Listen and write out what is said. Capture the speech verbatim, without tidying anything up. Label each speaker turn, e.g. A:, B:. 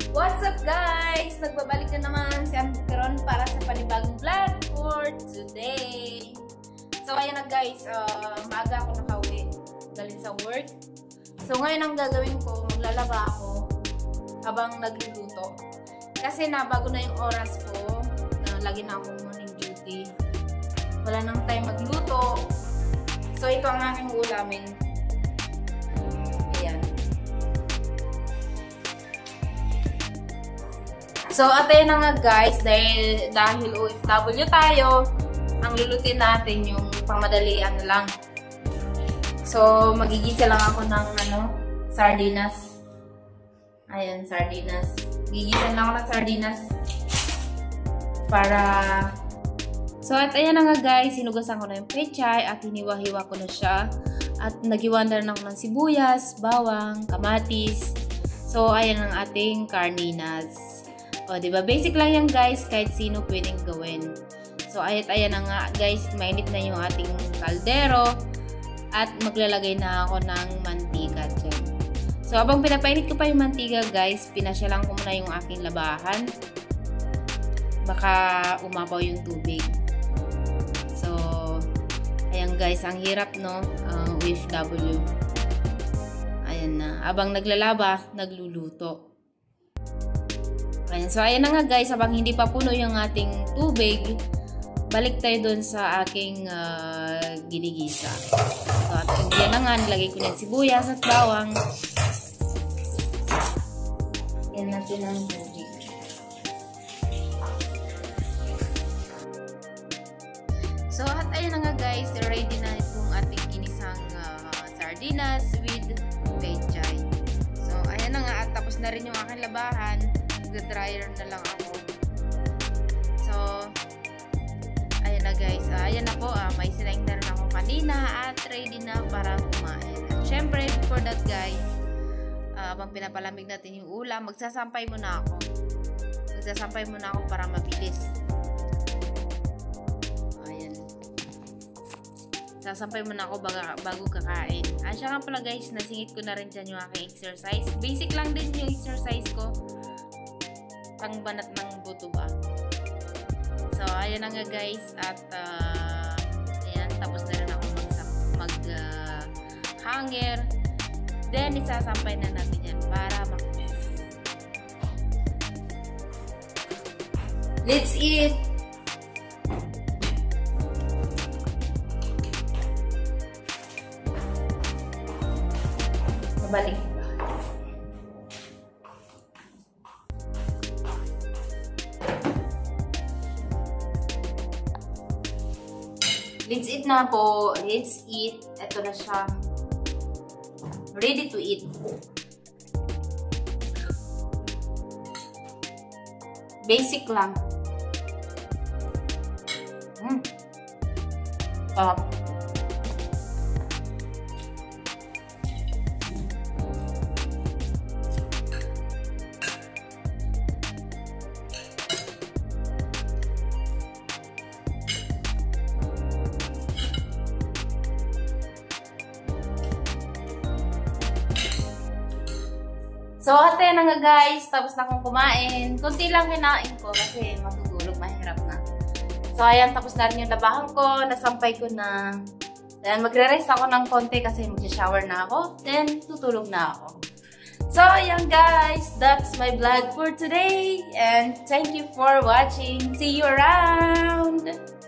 A: What's up guys? Nagbabalik na naman si Amkeron para sa panibagong vlog for today. So ayan na guys, uh, maaga ako nakauwi galing sa work. So ngayon ang gagawin ko, maglalaba ako habang nagluluto. Kasi na bago na yung oras ko, na lagi na akong morning duty. Wala nang time magluto. So ito ang aking ulamin. Ayan. So, atay na nga guys, dahil, dahil O F W tayo, ang lulutin natin yung pangmadalian lang. So, magigisa lang ako ng ano, sardinas. Ayan, sardinas. Gigisan lang ako ng sardinas. Para... So, at ayan na nga guys, sinugasan ko na yung pechay at hiniwa-hiwa ko na siya. At nagiwanda na ako ng sibuyas, bawang, kamatis. So, ayan ang ating carninas. O, diba? Basic lang yan guys, kahit sino pwedeng gawin. So, ayat ayan na nga guys, mainit na yung ating kaldero. At maglalagay na ako ng mantika dyan. So, habang pinapainit ko pa yung mantika guys, pinasyalan ko muna yung aking labahan. Baka umapaw yung tubig. So, ayan guys, ang hirap no, uh, O F W. Ayan na. Habang naglalaba, nagluluto. Ayan. So, ayan na nga guys, habang hindi pa puno yung ating tubig, balik tayo dun sa aking uh, ginigisa. So, at yan na nga, nilagay ko na yung sibuyas at bawang. Yan natin ang tubig. So, at ayan na nga guys, ready na itong ating ginisang uh, sardinas with pechay. So, ayan na nga, at tapos na rin yung aking labahan. Nag-dryer na lang ako. So, ayan na guys. Uh, ayan na po. Uh, may sinaing na rin ako kanina at ready na para kumain. At syempre, before that guys, uh, habang pinapalamig natin yung ulam, magsasampay muna ako. Magsasampay muna ako para mabilis. Ayan. Sasampay muna ako bago, bago kakain. Ah, siya nga pala guys, nasingit ko na rin dyan yung aking exercise. Basic lang din yung exercise ko. Pangbanat ng buto ba. So, ayan na nga guys. At, uh, ayan, tapos na rin ako mag, mag uh, hanger. Then, isasampay na natin yan para mak... Let's eat! Nabalik. Let's eat na po. Let's eat. Ito na siya. Ready to eat. Basic lang. Hmm. Sarap. So, ate na nga guys, tapos na akong kumain. Kunti lang kinain ko kasi matutulog, mahirap na. So, ayan, tapos na rin yung labahan ko, nasampay ko na. Then, magre-rest ako ng konti kasi mag-shower na ako. Then, tutulog na ako. So, ayan guys, that's my vlog for today. And thank you for watching. See you around!